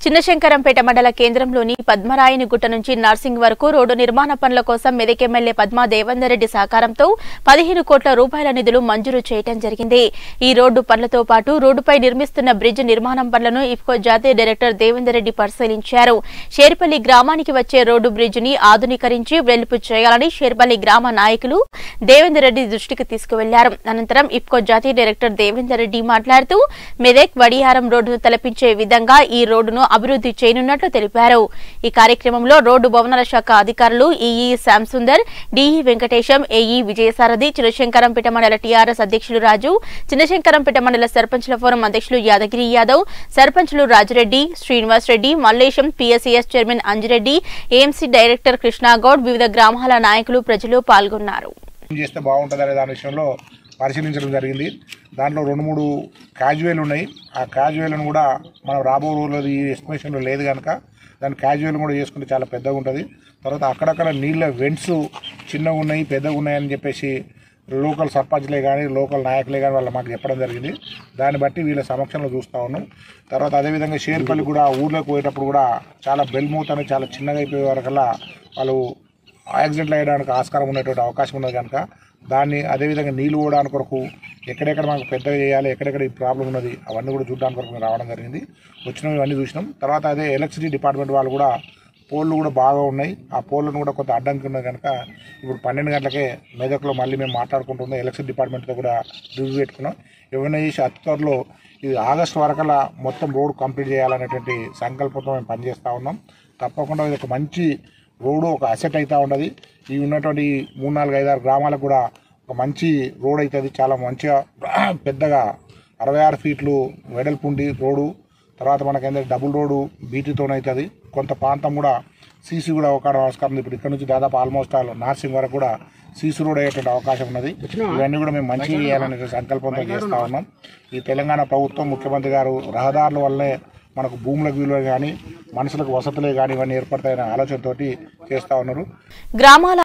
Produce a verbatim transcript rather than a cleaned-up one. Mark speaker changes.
Speaker 1: చిన్నశంకరంపేట మండల కేంద్రంలోని పద్మరాయని గుట్ట నుంచి నర్సింగ్ వరకు రోడ్డు నిర్మాణ పనుల కోసం మెదక్ ఎమ్మెల్యే పద్మా దేవేందర్ రెడ్డి సహకారంతో పదిహేను కోట్ల రూపాయల నిధులు మంజూరు చేయడం జరిగింది। ఈ రోడ్డు పనులతో పాటు రోడ్డుపై నిర్మిస్తున్న బ్రిడ్జ్ నిర్మాణం పనులను ఇఫ్కో జాతీయ డైరెక్టర్ దేవేందర్ రెడ్డి పరిశీలించారు। షేర్పల్లి గ్రామానికి వచ్చే రోడ్డు బ్రిడ్జ్ ని ఆధునీకరించి వెలుపు చేయాలని షేర్పల్లి గ్రామ నాయకులు దేవేందర్ రెడ్డి దృష్టికి తీసుకువెళ్లారు। అనంతరం ఇఫ్కో జాతీయ డైరెక్టర్ దేవేందర్ రెడ్డి మాట్లాడుతూ మెదక్ వడియారం రోడ్డును తలపించే విధంగా ఈ రోడ్డును అభివృద్ధి చేయనున్నట్లు తెలిపారు। ఈ కార్యక్రమంలో రోడ్డు భవనాల శాఖ అధికారులు EE Shyam Sundar, DE Venkatesham, AE Vijayasarathi, Chinnashankarampet మండల టీఆర్ఎస్ అధ్యక్షులు రాజు, చిన్నశంకరంపేట మండల సర్పంచ్ల ఫోరం అధ్యక్షులు యాదగిరి యాదవ్, సర్పంచ్లు Rajareddy, Srinivas Reddy, Mallesham, PSCS chairman Anjireddy, AMC director Krishnagoud, వివిధ గ్రామాల నాయకులు, ప్రజలు పాల్గొన్నారు।
Speaker 2: పరిశీలించడం జరిగింది। దాంట్లో రెండు మూడు క్యాజువల్ ఉన్నాయి। ఆ క్యాజువల్ను కూడా మనం రాబో రోజుల్లో ఈ ఎస్టిమేషన్లో లేదు కనుక దాని క్యాజువల్ కూడా చేసుకుంటే చాలా పెద్దగా ఉంటుంది। తర్వాత అక్కడక్కడ నీళ్ళ వెంట్స్ చిన్నగా ఉన్నాయి, పెద్దగా ఉన్నాయని చెప్పేసి లోకల్ సర్పంచ్లే కానీ లోకల్ నాయకులే కానీ వాళ్ళు మాకు చెప్పడం జరిగింది। దాన్ని బట్టి వీళ్ళ సమక్షంలో చూస్తూ ఉన్నాం। తర్వాత అదేవిధంగా షేర్పల్లి కూడా ఊర్లోకి పోయేటప్పుడు కూడా చాలా బెల్మూత్ అని చాలా చిన్నగా అయిపోయే వరకల్లా వాళ్ళు యాక్సిడెంట్లు అయ్యడానికి ఆస్కారం ఉన్నటువంటి అవకాశం ఉన్నది కనుక దాన్ని అదేవిధంగా నీళ్ళు పోవడానికి కొరకు ఎక్కడెక్కడ మనకు పెద్దగా చేయాలి, ఎక్కడెక్కడ ఈ ప్రాబ్లం ఉన్నది అవన్నీ కూడా చూడడానికి కొరకు మేము రావడం జరిగింది। వచ్చినవి ఇవన్నీ చూసినాం। తర్వాత అదే ఎలక్ట్రిసిటీ డిపార్ట్మెంట్ వాళ్ళు కూడా పోల్లు కూడా బాగా ఉన్నాయి, ఆ పోల్లను కూడా కొంత అడ్డంకి ఉన్నది కనుక ఇప్పుడు పన్నెండు గంటలకే మెదక్లో మళ్ళీ మేము మాట్లాడుకుంటున్నాం। ఎలక్ట్రిసిటీ డిపార్ట్మెంట్తో కూడా రివ్యూ పెట్టుకున్నాం। ఏమైనా చేసి అతి త్వరలో ఇది ఆగస్టు వరకల్లా మొత్తం రోడ్ కంప్లీట్ చేయాలనేటువంటి సంకల్పంతో మేము పనిచేస్తూ ఉన్నాం। తప్పకుండా ఇది ఒక మంచి రోడ్డు ఒక అసెట్ అవుతూ ఉన్నది। ఈ ఉన్నటువంటి మూడు నాలుగు ఐదారు గ్రామాలకు కూడా ఒక మంచి రోడ్ అవుతుంది, చాలా మంచిగా పెద్దగా అరవై ఆరు ఫీట్లు వెడల్పుండి రోడ్డు। తర్వాత మనకి ఏంటంటే డబుల్ రోడ్డు బీటీతో అవుతుంది। కొంత ప్రాంతం కూడా సీసీ కూడా ఒక అవకాశం ఇప్పుడు ఇక్కడ నుంచి దాదాపు ఆల్మోస్ట్ ఆల్ నార్సింగ్ వరకు కూడా సీసీ రోడ్ అయ్యేటువంటి అవకాశం ఉన్నది। ఇవన్నీ కూడా మేము మంచిగా చేయాలనే సంకల్పంతో చేస్తూ ఉన్నాం। ఈ తెలంగాణ ప్రభుత్వం ముఖ్యమంత్రి గారు రహదారుల వల్లే మనకు భూములకు విలువ కానీ మనుషులకు వసతులే కానీ ఇవన్నీ ఏర్పడతాయనే ఆలోచనతోటి చేస్తూ ఉన్నారు।
Speaker 1: గ్రామాల